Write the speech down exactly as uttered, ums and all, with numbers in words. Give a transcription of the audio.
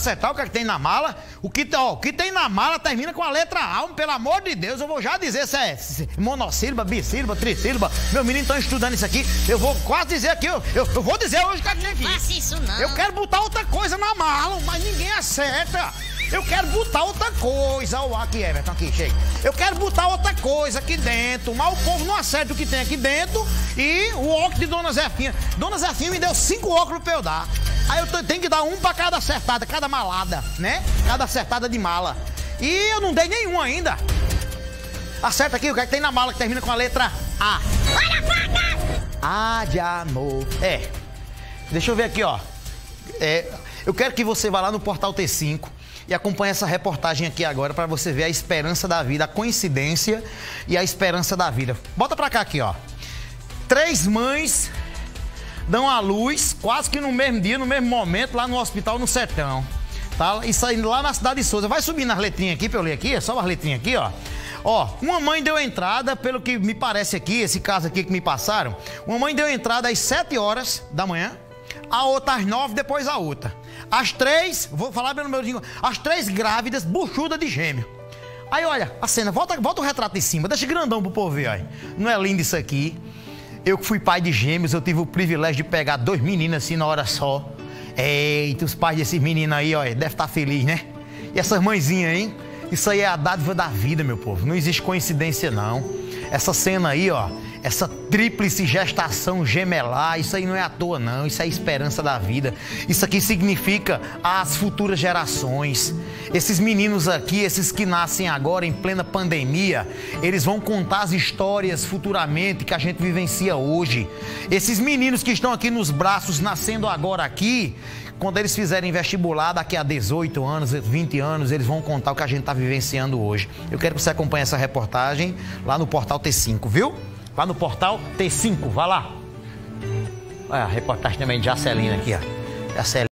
acertar o que, é que tem na mala. O que, ó, o que tem na mala termina com a letra A. Pelo amor de Deus, eu vou já dizer se é monossílaba, bissílaba, trissílaba. Meu menino estão estudando isso aqui. Eu vou quase dizer aqui, eu, eu, eu vou dizer hoje o que é que tem aqui. Não faça isso não. Eu quero botar outra coisa na mala, mas ninguém acerta. Eu quero botar outra coisa. Olha o aqui, Everton, aqui, chega. Eu quero botar outra coisa aqui dentro, mas o povo não acerta o que tem aqui dentro. E o óculos de Dona Zefinha. Dona Zefinha me deu cinco óculos pra eu dar. Aí eu tenho que dar um pra cada acertada, cada malada, né? Cada acertada de mala. E eu não dei nenhum ainda. Acerta aqui o que é que tem na mala que termina com a letra A. Olha, vaga! A de amor. É. Deixa eu ver aqui, ó. É, eu quero que você vá lá no Portal T cinco e acompanhe essa reportagem aqui agora para você ver a esperança da vida, a coincidência e a esperança da vida. Bota pra cá aqui, ó. Três mães dão à luz quase que no mesmo dia, no mesmo momento, lá no hospital no Sertão. Tá? Isso aí lá na cidade de Souza. Vai subir nas letrinhas aqui pra eu ler aqui, é só as letrinhas aqui, ó. Ó, uma mãe deu entrada, pelo que me parece aqui, esse caso aqui que me passaram, uma mãe deu entrada às sete horas da manhã, a outra às nove, depois a outra. As três, vou falar pelo meu língua, as três grávidas, buchuda de gêmeo. Aí, olha, a cena, volta, volta o retrato em cima, deixa grandão pro povo ver, aí. Não é lindo isso aqui? Eu que fui pai de gêmeos, eu tive o privilégio de pegar dois meninos assim na hora só. Eita, os pais desses meninos aí, ó, deve estar feliz, né? E essas mãezinhas, hein? Isso aí é a dádiva da vida, meu povo. Não existe coincidência, não. Essa cena aí, ó, essa tríplice gestação gemelar, isso aí não é à toa, não. Isso é a esperança da vida. Isso aqui significa as futuras gerações. Esses meninos aqui, esses que nascem agora em plena pandemia, eles vão contar as histórias futuramente que a gente vivencia hoje. Esses meninos que estão aqui nos braços, nascendo agora aqui, quando eles fizerem vestibular daqui a dezoito anos, vinte anos, eles vão contar o que a gente está vivenciando hoje. Eu quero que você acompanhe essa reportagem lá no Portal T cinco, viu? Lá no Portal T cinco, vá lá. Olha a reportagem também de Jacelina aqui, ó. Jacelina.